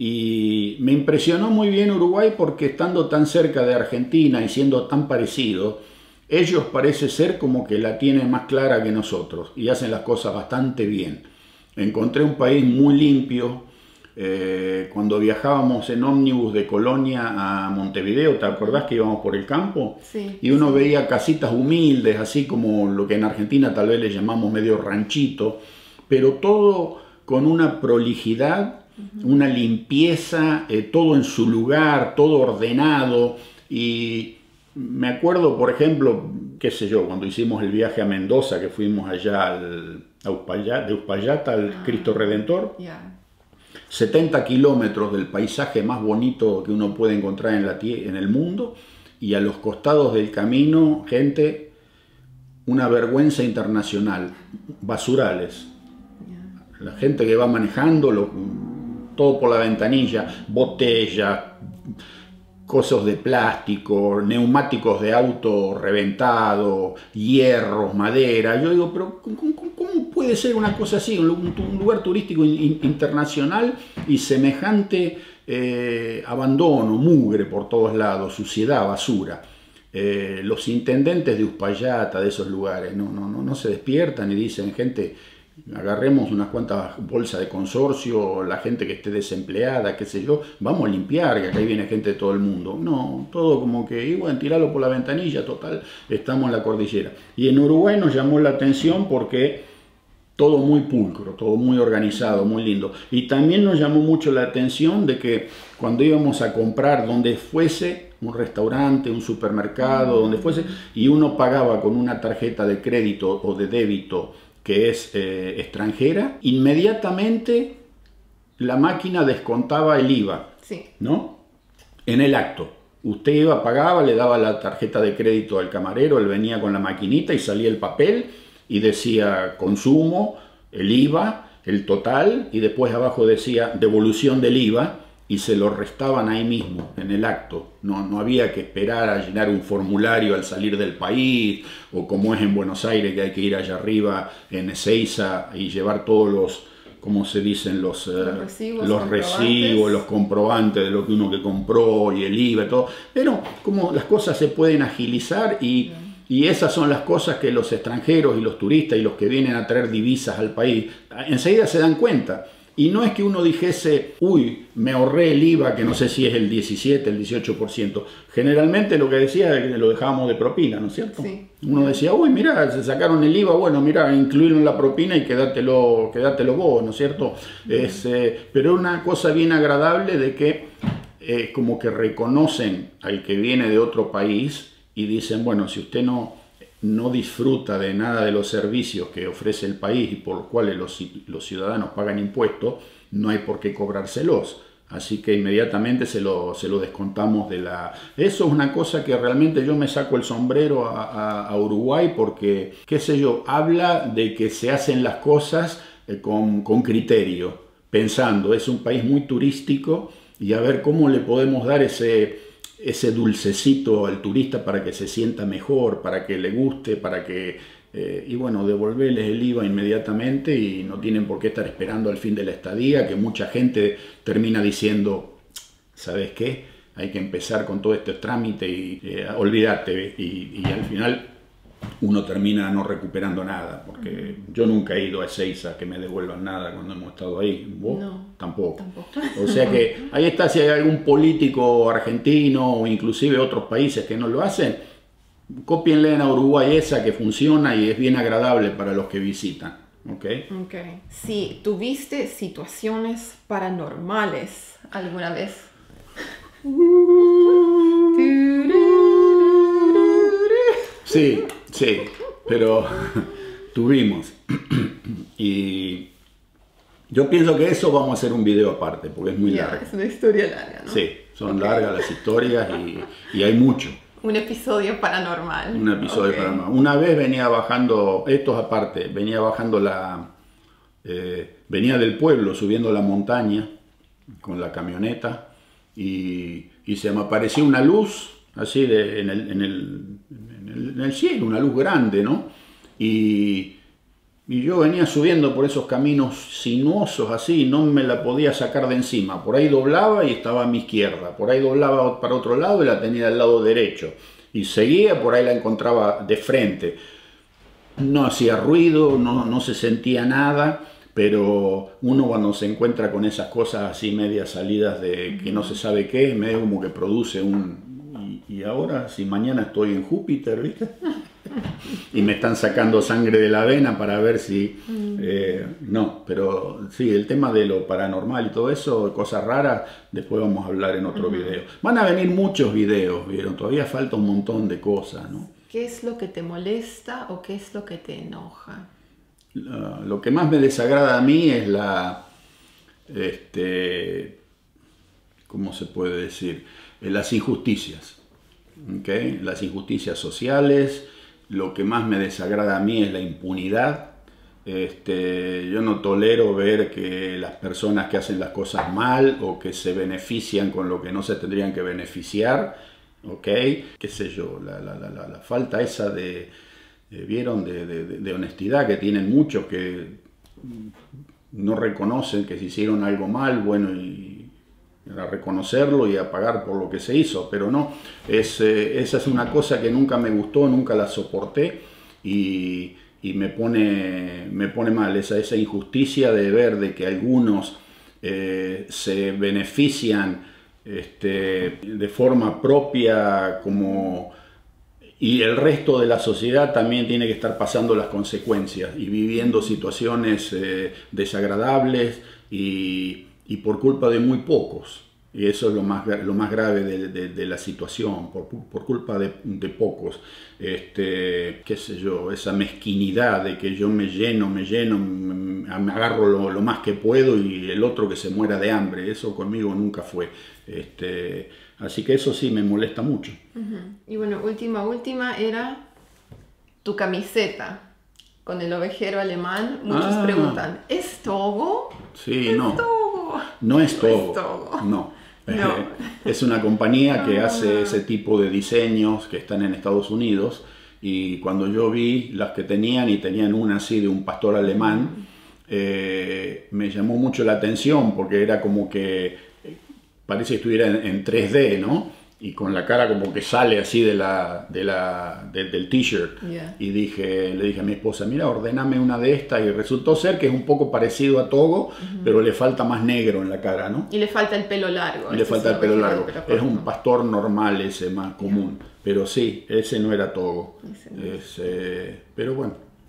Y me impresionó muy bien Uruguay porque estando tan cerca de Argentina y siendo tan parecido, ellos parece ser como que la tienen más clara que nosotros y hacen las cosas bastante bien. Encontré un país muy limpio. Eh, cuando viajábamos en ómnibus de Colonia a Montevideo, ¿te acordás que íbamos por el campo? Sí, y uno sí. veía casitas humildes, así como lo que en Argentina tal vez le llamamos medio ranchito, pero todo con una prolijidad, uh-huh. una limpieza, eh, todo en su lugar, todo ordenado. Y me acuerdo, por ejemplo, qué sé yo, cuando hicimos el viaje a Mendoza, que fuimos allá al, a Uspallata, de Uspallata al ah, Cristo Redentor, yeah. setenta kilómetros del paisaje más bonito que uno puede encontrar en, la en el mundo, y a los costados del camino, gente, una vergüenza internacional, basurales. La gente que va manejando, lo, todo por la ventanilla, botellas, cosas de plástico, neumáticos de auto reventado, hierros, madera. Yo digo, pero ¿cómo, cómo puede ser una cosa así? Un, un lugar turístico in, internacional y semejante eh, abandono, mugre por todos lados, suciedad, basura. Eh, los intendentes de Uspallata, de esos lugares, no, no, no, no se despiertan y dicen, gente, agarremos unas cuantas bolsas de consorcio, la gente que esté desempleada, qué sé yo, vamos a limpiar, que acá viene gente de todo el mundo. No, todo como que, y bueno, tirarlo por la ventanilla, total, estamos en la cordillera. Y en Uruguay nos llamó la atención porque todo muy pulcro, todo muy organizado, muy lindo. Y también nos llamó mucho la atención de que cuando íbamos a comprar donde fuese, un restaurante, un supermercado, donde fuese, y uno pagaba con una tarjeta de crédito o de débito que es eh, extranjera, inmediatamente la máquina descontaba el I V A, sí. ¿no? En el acto. Usted iba, pagaba, le daba la tarjeta de crédito al camarero, él venía con la maquinita y salía el papel y decía consumo, el I V A, el total, y después abajo decía devolución del I V A, y se lo restaban ahí mismo, en el acto. No, no había que esperar a llenar un formulario al salir del país, o como es en Buenos Aires, que hay que ir allá arriba en Ezeiza y llevar todos los, ¿cómo se dicen? Los, los, eh, recibos, los recibos, los comprobantes de lo que uno que compró, y el I V A, todo. Pero como las cosas se pueden agilizar y... Y esas son las cosas que los extranjeros y los turistas y los que vienen a traer divisas al país enseguida se dan cuenta. Y no es que uno dijese, uy, me ahorré el I V A, que no sé si es el diecisiete, el dieciocho por ciento. Generalmente lo que decía es que lo dejábamos de propina, ¿no es cierto? Sí. Uno decía, uy, mirá, se sacaron el I V A, bueno, mirá, incluirlo en la propina y quédatelo, quédatelo vos, ¿no es cierto? Mm. Es, eh, pero es una cosa bien agradable de que eh, como que reconocen al que viene de otro país y dicen, bueno, si usted no, no disfruta de nada de los servicios que ofrece el país y por los cuales los, los ciudadanos pagan impuestos, no hay por qué cobrárselos. Así que inmediatamente se lo, se lo descontamos de la... Eso es una cosa que realmente yo me saco el sombrero a, a, a Uruguay porque, qué sé yo, habla de que se hacen las cosas eh, con, con criterio, pensando, es un país muy turístico y a ver cómo le podemos dar ese... ese dulcecito al turista para que se sienta mejor, para que le guste, para que... Eh, y bueno, devolverles el I V A inmediatamente y no tienen por qué estar esperando al fin de la estadía, que mucha gente termina diciendo, ¿sabes qué? Hay que empezar con todo este trámite y eh, olvídate. Y, y al final uno termina no recuperando nada, porque yo nunca he ido a Ezeiza que me devuelvan nada cuando hemos estado ahí. ¿Vos? No, tampoco. tampoco. O sea que ahí está, si hay algún político argentino o inclusive otros países que no lo hacen, cópienle a Uruguay esa que funciona y es bien agradable para los que visitan. ¿Okay? Okay. Sí, ¿tuviste situaciones paranormales alguna vez? Sí, sí, pero tuvimos. Y Yo pienso que eso vamos a hacer un video aparte, porque es muy yeah, largo. Es una historia larga, ¿no? Sí, son okay. largas las historias y, y hay mucho. Un episodio paranormal. Un episodio okay. paranormal. Una vez venía bajando, esto es aparte, venía bajando la... Eh, venía del pueblo subiendo la montaña con la camioneta y, y se me apareció una luz así de, en, el, en, el, en, el, en el cielo, una luz grande, ¿no? Y, y yo venía subiendo por esos caminos sinuosos así, no me la podía sacar de encima. Por ahí doblaba y estaba a mi izquierda, por ahí doblaba para otro lado y la tenía al lado derecho. Y seguía, por ahí la encontraba de frente. No hacía ruido, no, no se sentía nada. Pero uno cuando se encuentra con esas cosas así medias salidas de que no se sabe qué, medio como que produce un... Y, y ahora, si mañana estoy en Júpiter, ¿viste? Y me están sacando sangre de la vena para ver si... Eh, no, pero sí, el tema de lo paranormal y todo eso, cosas raras, después vamos a hablar en otro video. Van a venir muchos videos, ¿vieron? Todavía falta un montón de cosas, ¿no? ¿Qué es lo que te molesta o qué es lo que te enoja? Lo que más me desagrada a mí es la, este, ¿cómo se puede decir? Las injusticias, ¿okay? Las injusticias sociales. Lo que más me desagrada a mí es la impunidad. Este, yo no tolero ver que las personas que hacen las cosas mal o que se benefician con lo que no se tendrían que beneficiar, ¿ok? Qué sé yo, la, la, la, la falta esa de... vieron de, de, de honestidad que tienen muchos que no reconocen que se hicieron algo mal, bueno, y a reconocerlo y a pagar por lo que se hizo, pero no, es, eh, esa es una cosa que nunca me gustó, nunca la soporté y, y me, pone, me pone mal esa, esa injusticia de ver de que algunos eh, se benefician este, de forma propia como... Y el resto de la sociedad también tiene que estar pasando las consecuencias y viviendo situaciones eh, desagradables y, y por culpa de muy pocos. Y eso es lo más, lo más grave de, de, de la situación, por, por culpa de, de pocos. Este, qué sé yo, esa mezquinidad de que yo me lleno, me lleno, me, me agarro lo, lo más que puedo y el otro que se muera de hambre. Eso conmigo nunca fue. Este, así que eso sí me molesta mucho. Uh-huh. Y bueno, última, última era tu camiseta con el ovejero alemán. Muchos ah, preguntan, ¿es Togo? Sí, ¿Es no. Togo? No es Togo. No es Togo. No. No. Es una compañía que hace ese tipo de diseños que están en Estados Unidos y cuando yo vi las que tenían y tenían una así de un pastor alemán, eh, me llamó mucho la atención porque era como que parece que estuviera en, en tres D, ¿no? Y con la cara como que sale así de la, de la, de, del t-shirt. Yeah. Y dije, le dije a mi esposa, mira, ordename una de estas. Y resultó ser que es un poco parecido a Togo, uh-huh. pero le falta más negro en la cara, ¿no? Y le falta el pelo largo. Y le falta el pelo largo. Es un pastor normal ese, más común. Yeah. Pero sí, ese no era Togo. No. Es, eh, pero bueno,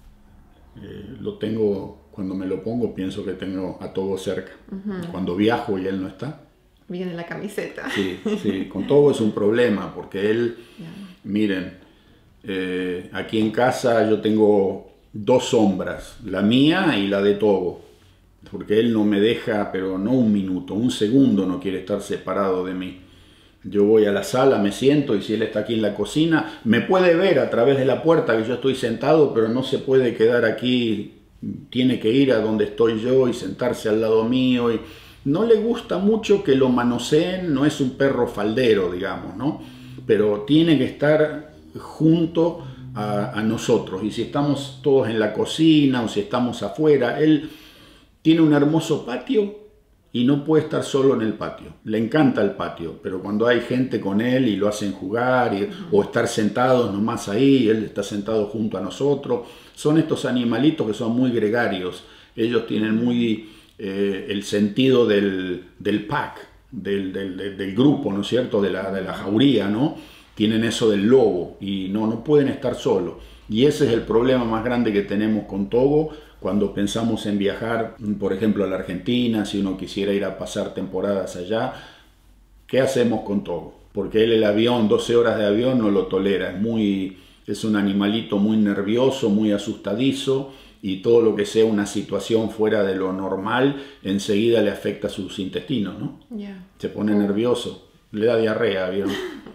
eh, lo tengo, cuando me lo pongo pienso que tengo a Togo cerca. Uh-huh. Cuando viajo y él no está. Viene la camiseta. Sí, sí, con Togo es un problema porque él, yeah. miren, eh, aquí en casa yo tengo dos sombras, la mía y la de Togo, porque él no me deja, pero no un minuto, un segundo no quiere estar separado de mí. Yo voy a la sala, me siento y si él está aquí en la cocina, me puede ver a través de la puerta que yo estoy sentado, pero no se puede quedar aquí, tiene que ir a donde estoy yo y sentarse al lado mío y... No le gusta mucho que lo manoseen, no es un perro faldero, digamos, ¿no? Pero tiene que estar junto a, a nosotros. Y si estamos todos en la cocina o si estamos afuera, él tiene un hermoso patio y no puede estar solo en el patio. Le encanta el patio, pero cuando hay gente con él y lo hacen jugar y, o estar sentados nomás ahí, él está sentado junto a nosotros. Son estos animalitos que son muy gregarios. Ellos tienen muy... Eh, el sentido del, del pack, del, del, del grupo, ¿no es cierto? De la, de la jauría, ¿no? Tienen eso del lobo y no, no pueden estar solos. Y ese es el problema más grande que tenemos con Togo cuando pensamos en viajar, por ejemplo, a la Argentina, si uno quisiera ir a pasar temporadas allá. ¿Qué hacemos con Togo? Porque él el avión, doce horas de avión, no lo tolera. Es, muy, es un animalito muy nervioso, muy asustadizo. y todo lo que sea una situación fuera de lo normal, enseguida le afecta a sus intestinos, ¿no? Yeah. Se pone nervioso, le da diarrea, ¿vieron?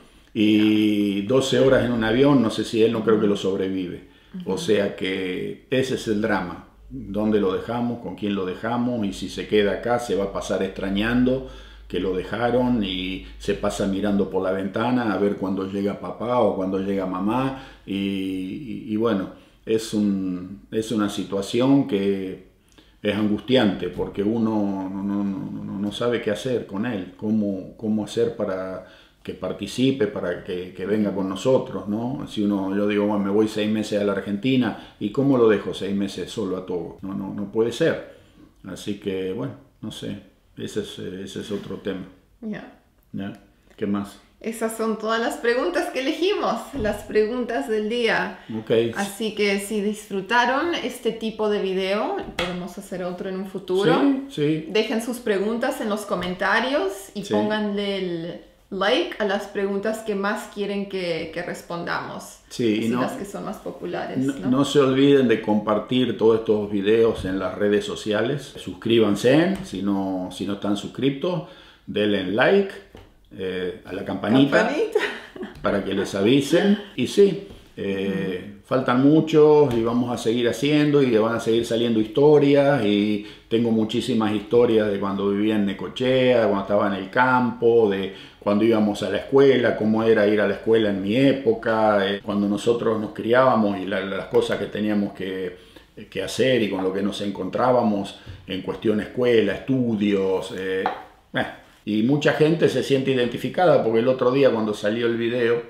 Y doce horas en un avión, no sé si él no creo que lo sobrevive. O sea que ese es el drama. ¿Dónde lo dejamos? ¿Con quién lo dejamos? Y si se queda acá, se va a pasar extrañando que lo dejaron y se pasa mirando por la ventana a ver cuándo llega papá o cuándo llega mamá. Y, y, y bueno, es, un, es una situación que es angustiante porque uno no, no, no, no sabe qué hacer con él, cómo, cómo hacer para que participe, para que, que venga con nosotros, ¿no? Si uno, yo digo, bueno, me voy seis meses a la Argentina, ¿y cómo lo dejo seis meses solo a Togo? No, no, no puede ser. Así que, bueno, no sé, ese es, ese es otro tema. Yeah. ¿Ya? ¿Qué más? Esas son todas las preguntas que elegimos, las preguntas del día. Okay. Así que si disfrutaron este tipo de video, podemos hacer otro en un futuro. Sí, sí. Dejen sus preguntas en los comentarios y sí. pónganle el like a las preguntas que más quieren que, que respondamos. Sí, así y no, las que son más populares. No, ¿no? no se olviden de compartir todos estos videos en las redes sociales. Suscríbanse si no, si no están suscritos. Denle like eh, a la campanita, campanita para que les avisen. Y sí, eh, faltan muchos y vamos a seguir haciendo y van a seguir saliendo historias. Y tengo muchísimas historias de cuando vivía en Necochea, cuando estaba en el campo, de cuando íbamos a la escuela, cómo era ir a la escuela en mi época, eh, cuando nosotros nos criábamos y la, las cosas que teníamos que, que hacer y con lo que nos encontrábamos en cuestión escuela, estudios. Eh, eh. Y mucha gente se siente identificada porque el otro día cuando salió el video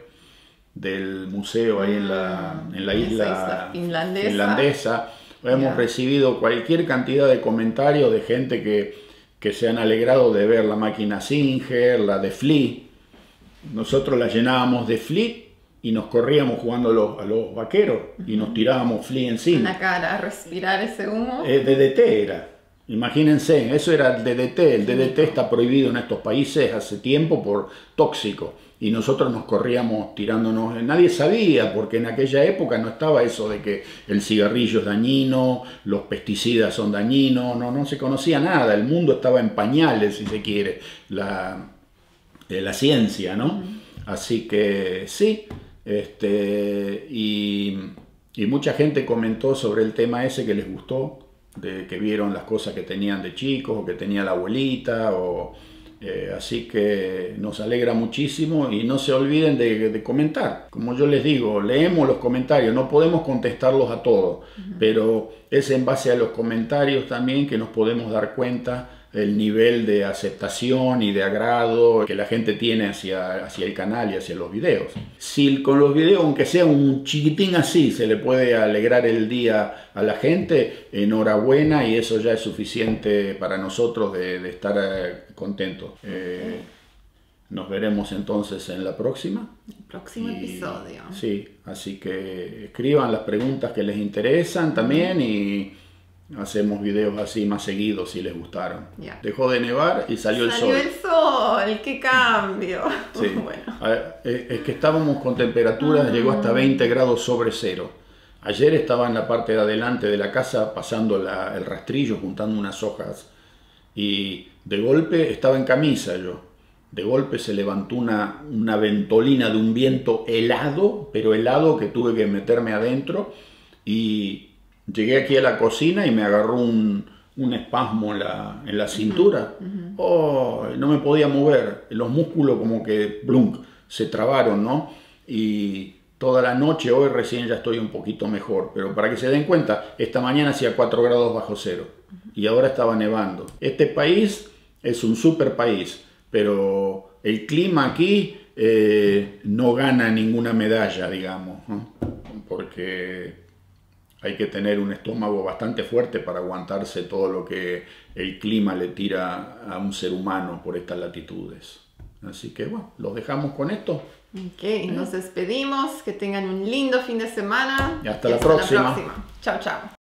del museo ahí en la, en la isla, isla finlandesa, finlandesa hemos yeah. recibido cualquier cantidad de comentarios de gente que, que se han alegrado de ver la máquina Singer, la de Flea. Nosotros la llenábamos de Flea y nos corríamos jugando a los, a los vaqueros y nos tirábamos Flea encima. En la cara, a respirar ese humo. Eh, D D T era. Imagínense, eso era el D D T. El D D T está prohibido en estos países hace tiempo por tóxico. Y nosotros nos corríamos tirándonos. Nadie sabía, porque en aquella época no estaba eso de que el cigarrillo es dañino, los pesticidas son dañinos, no, no se conocía nada. El mundo estaba en pañales, si se quiere, la, eh, la ciencia, ¿no? Uh-huh. Así que sí, este, y, y mucha gente comentó sobre el tema ese que les gustó, de que vieron las cosas que tenían de chicos o que tenía la abuelita, o, eh, así que nos alegra muchísimo y no se olviden de, de comentar. Como yo les digo, leemos los comentarios, no podemos contestarlos a todos, uh-huh. pero es en base a los comentarios también que nos podemos dar cuenta el nivel de aceptación y de agrado que la gente tiene hacia, hacia el canal y hacia los videos. Si con los videos, aunque sea un chiquitín así, se le puede alegrar el día a la gente, enhorabuena, y eso ya es suficiente para nosotros de, de estar eh, contentos. Eh, nos veremos entonces en la próxima. El próximo y, episodio. Sí, así que escriban las preguntas que les interesan también y hacemos videos así más seguidos si les gustaron. Yeah. Dejó de nevar y salió, salió el sol. ¡Salió el sol! ¡Qué cambio! Sí. Bueno. Es que estábamos con temperaturas, mm. llegó hasta veinte grados sobre cero. Ayer estaba en la parte de adelante de la casa pasando la, el rastrillo, juntando unas hojas. Y de golpe estaba en camisa yo. De golpe se levantó una, una ventolina de un viento helado, pero helado, que tuve que meterme adentro. Y llegué aquí a la cocina y me agarró un, un espasmo en la, en la cintura. Uh-huh. Oh, no me podía mover. Los músculos como que blunk, se trabaron, ¿no? Y toda la noche, hoy recién ya estoy un poquito mejor. Pero para que se den cuenta, esta mañana hacía cuatro grados bajo cero. Uh-huh. Y ahora estaba nevando. Este país es un super país, pero el clima aquí eh, no gana ninguna medalla, digamos, ¿no? Porque hay que tener un estómago bastante fuerte para aguantarse todo lo que el clima le tira a un ser humano por estas latitudes. Así que bueno, los dejamos con esto. Ok, ¿Eh? Nos despedimos. Que tengan un lindo fin de semana. Y hasta, y la, hasta próxima. la próxima. Chao, chao.